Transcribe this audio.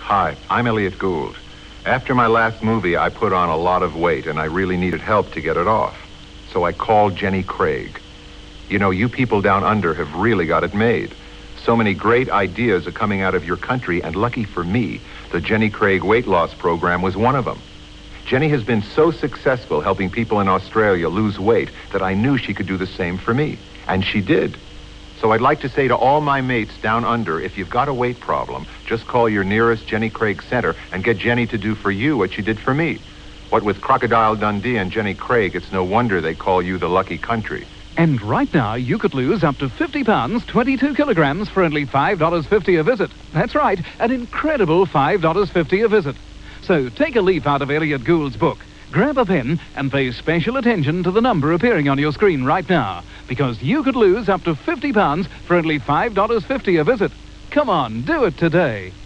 Hi, I'm Elliot Gould. After my last movie, I put on a lot of weight, and I really needed help to get it off. So I called Jenny Craig. You know, you people down under have really got it made. So many great ideas are coming out of your country, and lucky for me, the Jenny Craig weight loss program was one of them. Jenny has been so successful helping people in Australia lose weight that I knew she could do the same for me. And she did. So I'd like to say to all my mates down under, if you've got a weight problem, just call your nearest Jenny Craig center and get Jenny to do for you what she did for me. What with Crocodile Dundee and Jenny Craig, it's no wonder they call you the lucky country. And right now, you could lose up to 50 pounds, 22 kilograms for only $5.50 a visit. That's right, an incredible $5.50 a visit. So take a leaf out of Elliot Gould's book, grab a pen, and pay special attention to the number appearing on your screen right now, because you could lose up to 50 pounds for only $5.50 a visit. Come on, do it today.